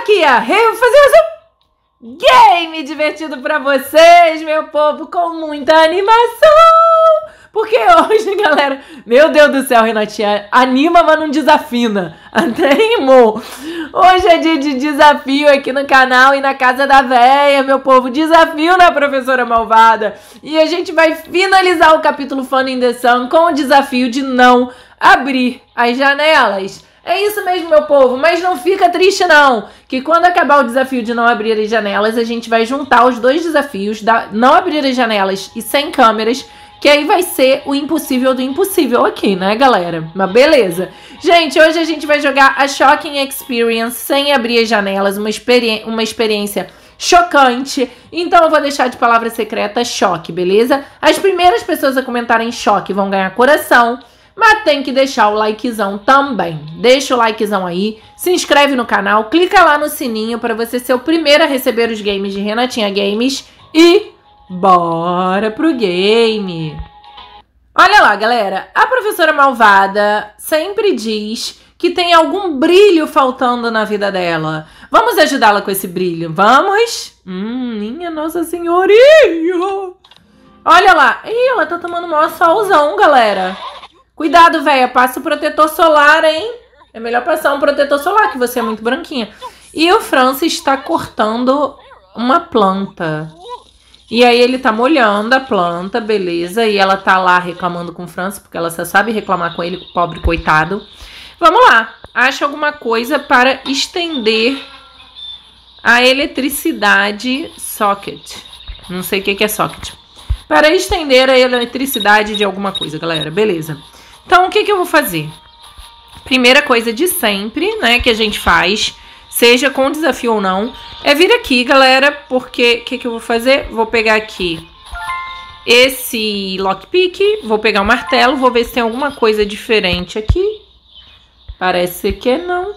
aqui, ó. Eu vou fazer um game divertido pra vocês, meu povo, com muita animação. Porque hoje, galera, meu Deus do céu, Renatinha, anima, mas não desafina. Até rimou. Hoje é dia de desafio aqui no canal e na casa da véia, meu povo. Desafio na professora malvada. E a gente vai finalizar o capítulo Fun in the Sun com o desafio de não abrir as janelas. É isso mesmo, meu povo, mas não fica triste não, que quando acabar o desafio de não abrir as janelas, a gente vai juntar os dois desafios da não abrir as janelas e sem câmeras, que aí vai ser o impossível do impossível aqui, né, galera? Mas beleza. Gente, hoje a gente vai jogar a Shocking Experience sem abrir as janelas, uma experiência chocante. Então eu vou deixar de palavra secreta choque, beleza? As primeiras pessoas a comentarem choque vão ganhar coração. Mas tem que deixar o likezão também. Deixa o likezão aí, se inscreve no canal, clica lá no sininho para você ser o primeiro a receber os games de Renatinha Games e bora pro game! Olha lá, galera, a professora malvada sempre diz que tem algum brilho faltando na vida dela. Vamos ajudá-la com esse brilho, vamos? Minha Nossa Senhorinha! Olha lá, ih, ela tá tomando o maior solzão, galera. Cuidado, véia, passa o protetor solar, hein? É melhor passar um protetor solar, que você é muito branquinha. E o Francis está cortando uma planta. E aí ele tá molhando a planta, beleza. E ela tá lá reclamando com o Francis, porque ela só sabe reclamar com ele, pobre coitado. Vamos lá. Acha alguma coisa para estender a eletricidade socket. Não sei o que é socket. Para estender a eletricidade de alguma coisa, galera. Beleza. Então, o que eu vou fazer? Primeira coisa de sempre, né, que a gente faz, seja com desafio ou não, é vir aqui, galera, porque o que eu vou fazer? Vou pegar aqui esse lockpick, vou pegar o martelo, vou ver se tem alguma coisa diferente aqui. Parece que não.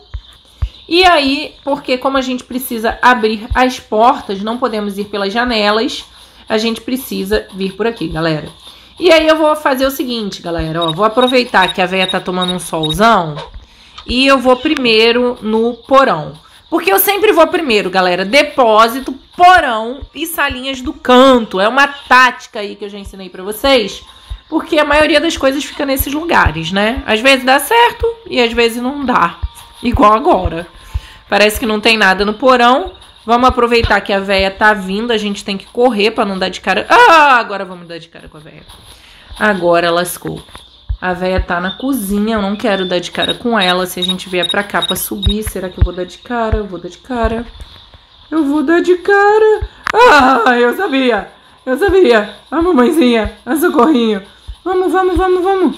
E aí, porque como a gente precisa abrir as portas, não podemos ir pelas janelas, a gente precisa vir por aqui, galera. E aí eu vou fazer o seguinte, galera, ó, vou aproveitar que a véia tá tomando um solzão e eu vou primeiro no porão. Porque eu sempre vou primeiro, galera, depósito, porão e salinhas do canto. É uma tática aí que eu já ensinei pra vocês, porque a maioria das coisas fica nesses lugares, né? Às vezes dá certo e às vezes não dá, igual agora. Parece que não tem nada no porão. Vamos aproveitar que a véia tá vindo, a gente tem que correr pra não dar de cara. Ah, agora vamos dar de cara com a véia. Agora lascou. A véia tá na cozinha, eu não quero dar de cara com ela. Se a gente vier pra cá pra subir, será que eu vou dar de cara? Eu vou dar de cara. Eu vou dar de cara. Ah, eu sabia. Eu sabia. A mamãezinha, a socorrinho. Vamos, vamos, vamos, vamos.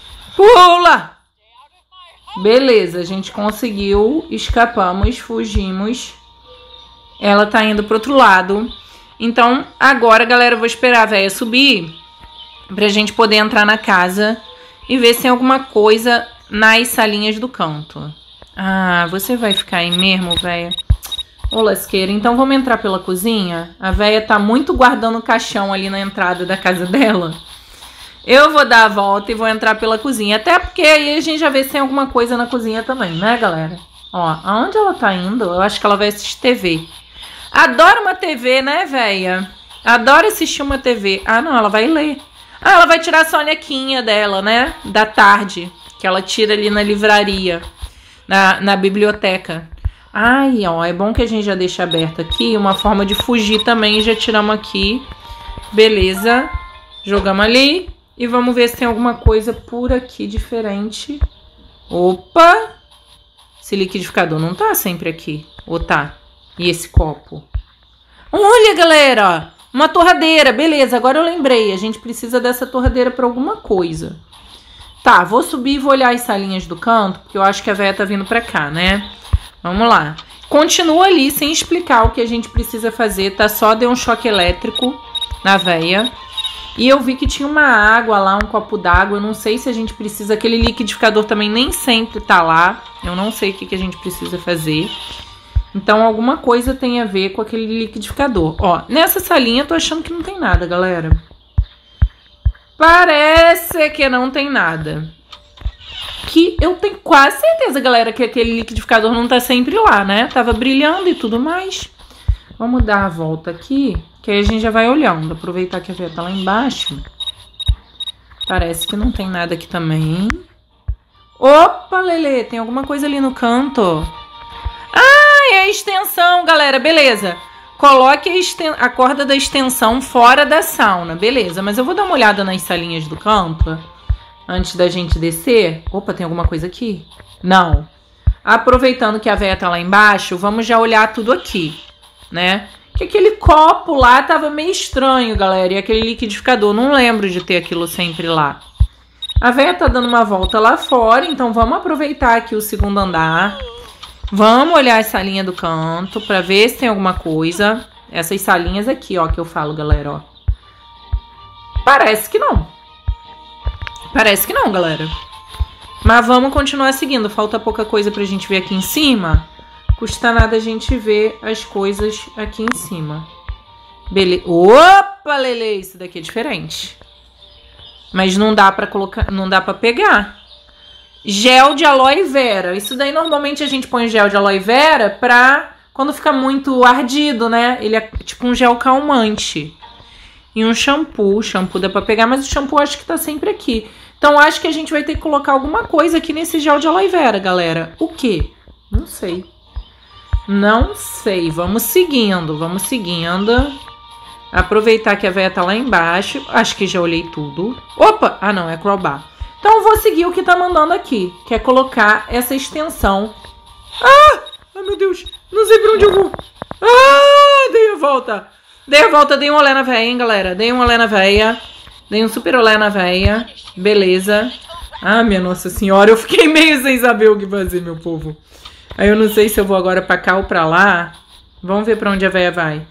Pula! Beleza, a gente conseguiu. Escapamos, fugimos. Ela tá indo pro outro lado. Então, agora, galera, eu vou esperar a véia subir pra gente poder entrar na casa e ver se tem alguma coisa nas salinhas do canto. Ah, você vai ficar aí mesmo, véia? Ô, lasqueira. Então, vamos entrar pela cozinha? A véia tá muito guardando o caixão ali na entrada da casa dela. Eu vou dar a volta e vou entrar pela cozinha. Até porque aí a gente já vê se tem alguma coisa na cozinha também, né, galera? Ó, aonde ela tá indo? Eu acho que ela vai assistir TV. Adoro uma TV, né, véia? Adoro assistir uma TV. Ah, não, ela vai ler. Ah, ela vai tirar a sonequinha dela, né? Da tarde. Que ela tira ali na livraria. Na biblioteca. Ai, ó, é bom que a gente já deixa aberto aqui. Uma forma de fugir também. Já tiramos aqui. Beleza. Jogamos ali. E vamos ver se tem alguma coisa por aqui diferente. Opa! Esse liquidificador não tá sempre aqui. Ou tá? E esse copo? Olha, galera! Uma torradeira. Beleza, agora eu lembrei. A gente precisa dessa torradeira pra alguma coisa. Tá, vou subir e vou olhar as salinhas do canto, porque eu acho que a véia tá vindo pra cá, né? Vamos lá. Continua ali sem explicar o que a gente precisa fazer, tá? Só deu um choque elétrico na véia. E eu vi que tinha uma água lá, um copo d'água. Eu não sei se a gente precisa... Aquele liquidificador também nem sempre tá lá. Eu não sei o que a gente precisa fazer. Então, alguma coisa tem a ver com aquele liquidificador. Ó, nessa salinha eu tô achando que não tem nada, galera. Parece que não tem nada. que eu tenho quase certeza, galera, que aquele liquidificador não tá sempre lá, né? Tava brilhando e tudo mais. Vamos dar a volta aqui, que aí a gente já vai olhando. Aproveitar que a veia tá lá embaixo. Parece que não tem nada aqui também. Opa, Lelê, tem alguma coisa ali no canto. Ah, é a extensão, galera, beleza. Coloque a corda da extensão fora da sauna, beleza. Mas eu vou dar uma olhada nas salinhas do canto antes da gente descer. Opa, tem alguma coisa aqui? Não. Aproveitando que a véia tá lá embaixo, vamos já olhar tudo aqui, né? Que aquele copo lá tava meio estranho, galera. E aquele liquidificador, não lembro de ter aquilo sempre lá. A véia tá dando uma volta lá fora, então vamos aproveitar aqui o segundo andar. Vamos olhar a salinha do canto pra ver se tem alguma coisa. Essas salinhas aqui, ó, que eu falo, galera, ó. Parece que não. Parece que não, galera. Mas vamos continuar seguindo. Falta pouca coisa pra gente ver aqui em cima. Custa nada a gente ver as coisas aqui em cima. Beleza. Opa, Lele, isso daqui é diferente. Mas não dá pra colocar, não dá pra pegar. Gel de aloe vera. Isso daí normalmente a gente põe gel de aloe vera pra quando fica muito ardido, né? Ele é tipo um gel calmante. E um shampoo. O shampoo dá pra pegar, mas o shampoo acho que tá sempre aqui. Então acho que a gente vai ter que colocar alguma coisa aqui nesse gel de aloe vera, galera. O quê? Não sei. Não sei. Vamos seguindo, vamos seguindo. Aproveitar que a véia tá lá embaixo. Acho que já olhei tudo. Opa! Ah, não, é crowbar. Então eu vou seguir o que tá mandando aqui, que é colocar essa extensão. Ah! Ai, meu Deus! Não sei pra onde eu vou. Ah! Dei a volta. Dei a volta, dei um olé na véia, hein, galera? Dei um olé na véia. Dei um super olé na véia. Beleza. Ah, minha Nossa Senhora, eu fiquei meio sem saber o que fazer, meu povo. Aí eu não sei se eu vou agora pra cá ou pra lá. Vamos ver pra onde a véia vai.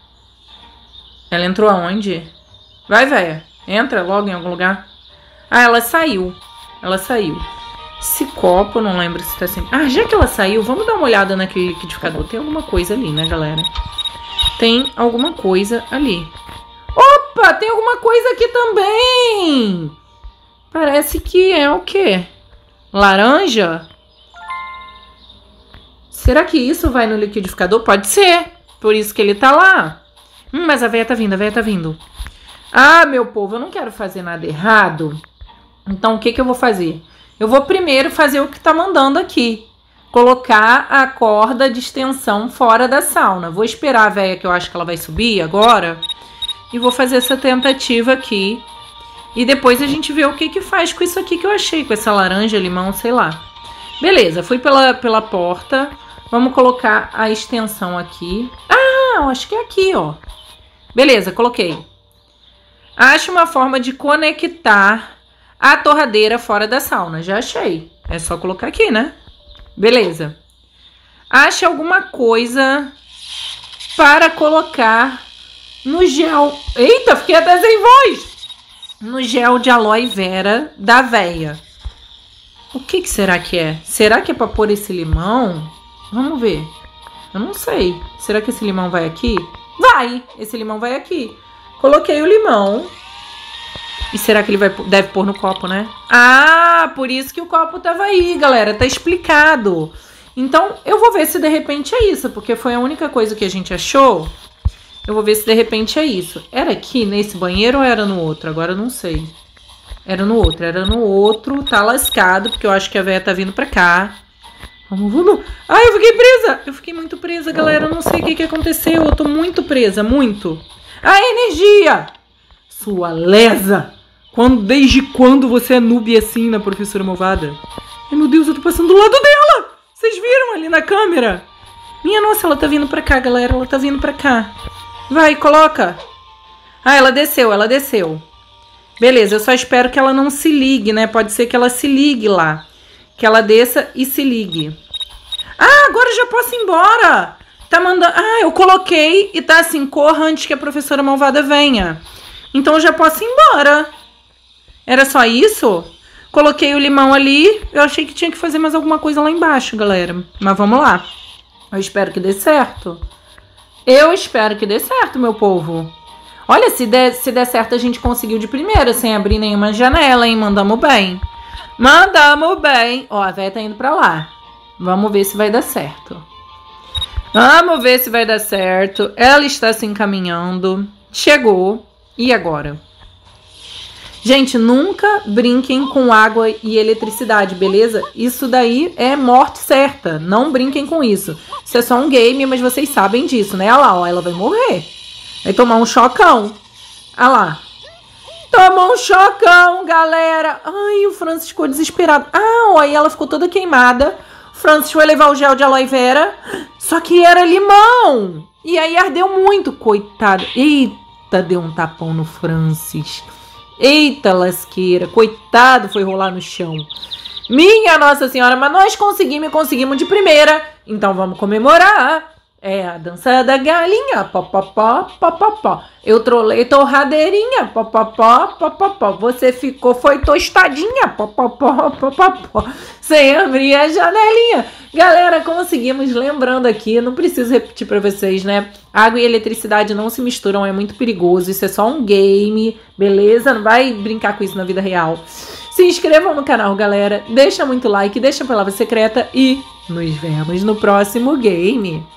Ela entrou aonde? Vai, véia. Entra logo em algum lugar. Ah, ela saiu. Ela saiu. Esse copo, eu não lembro se tá sempre... Ah, já que ela saiu, vamos dar uma olhada naquele liquidificador. Tem alguma coisa ali, né, galera? Tem alguma coisa ali. Opa, tem alguma coisa aqui também. Parece que é o quê? Laranja? Será que isso vai no liquidificador? Pode ser. Por isso que ele tá lá. Mas a véia tá vindo, a véia tá vindo. Ah, meu povo, eu não quero fazer nada errado. Então, o que que eu vou fazer? Eu vou primeiro fazer o que tá mandando aqui. Colocar a corda de extensão fora da sauna. Vou esperar a véia, que eu acho que ela vai subir agora. E vou fazer essa tentativa aqui. E depois a gente vê o que que faz com isso aqui que eu achei. Com essa laranja, limão, sei lá. Beleza, fui pela porta. Vamos colocar a extensão aqui. Ah, eu acho que é aqui, ó. Beleza, coloquei. Acho uma forma de conectar a torradeira fora da sauna. Já achei. É só colocar aqui, né? Beleza. Ache alguma coisa para colocar no gel. Eita, fiquei até sem voz. No gel de aloe vera da véia. O que que será que é? Será que é para pôr esse limão? Vamos ver. Eu não sei. Será que esse limão vai aqui? Vai! Esse limão vai aqui. Coloquei o limão. E será que ele deve pôr no copo, né? Ah, por isso que o copo tava aí, galera. Tá explicado. Então, eu vou ver se de repente é isso. Porque foi a única coisa que a gente achou. Eu vou ver se de repente é isso. Era aqui, nesse banheiro, ou era no outro? Agora eu não sei. Era no outro. Era no outro. Tá lascado, porque eu acho que a véia tá vindo pra cá. Vamos, vamos. Ai, eu fiquei presa. Eu fiquei muito presa, galera. Eu não sei o que que aconteceu. Eu tô muito presa, muito. Ah, energia! Sua lesa! Desde quando você é noob assim na professora malvada? Ai, meu Deus, eu tô passando do lado dela! Vocês viram ali na câmera? Minha nossa, ela tá vindo pra cá, galera. Ela tá vindo pra cá. Vai, coloca. Ah, ela desceu, ela desceu. Beleza, eu só espero que ela não se ligue, né? Pode ser que ela se ligue lá. Que ela desça e se ligue. Ah, agora eu já posso ir embora. Tá mandando... Ah, eu coloquei e tá assim, corra antes que a professora malvada venha. Então eu já posso ir embora. Era só isso? Coloquei o limão ali. Eu achei que tinha que fazer mais alguma coisa lá embaixo, galera. Mas vamos lá. Eu espero que dê certo. Eu espero que dê certo, meu povo. Olha, se der certo, a gente conseguiu de primeira, sem abrir nenhuma janela, hein? Mandamos bem. Mandamos bem. Ó, a véia tá indo pra lá. Vamos ver se vai dar certo. Vamos ver se vai dar certo. Ela está se encaminhando. Chegou. E agora? Gente, nunca brinquem com água e eletricidade, beleza? Isso daí é morte certa. Não brinquem com isso. Isso é só um game, mas vocês sabem disso, né? Olha lá, ó, ela vai morrer. Vai tomar um chocão. Olha lá. Tomou um chocão, galera. Ai, o Francis ficou desesperado. Ah, ó, aí ela ficou toda queimada. O Francis foi levar o gel de aloe vera. Só que era limão. E aí ardeu muito, coitado. Eita, deu um tapão no Francis. Eita, lasqueira. Coitado, foi rolar no chão. Minha Nossa Senhora, mas nós conseguimos de primeira. Então vamos comemorar. É a dança da galinha, popopó, popopó. Eu trolei torradeirinha, popopó, popopó. Você foi tostadinha, popopó, popopó. Sem abrir a janelinha. Galera, conseguimos, lembrando aqui, não preciso repetir pra vocês, né? Água e eletricidade não se misturam, é muito perigoso. Isso é só um game, beleza? Não vai brincar com isso na vida real. Se inscrevam no canal, galera. Deixa muito like, deixa a palavra secreta e nos vemos no próximo game.